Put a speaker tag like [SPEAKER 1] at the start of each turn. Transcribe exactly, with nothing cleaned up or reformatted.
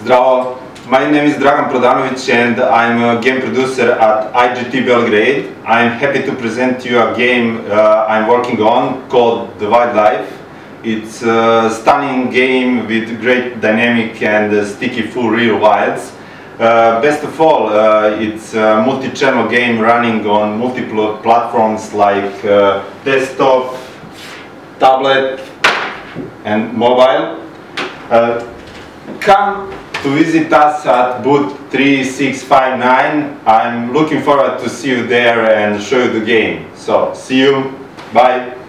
[SPEAKER 1] Zdravo, my name is Dragan Prodanovic and I'm a game producer at I G T Belgrade. I'm happy to present to you a game uh, I'm working on called The Wildlife. It's a stunning game with great dynamic and uh, sticky full real wilds. Uh, best of all, uh, it's a multi-channel game running on multiple platforms like uh, desktop, tablet and mobile. Uh, come to visit us at booth three six five nine. I'm looking forward to see you there and show you the game. So, see you. Bye.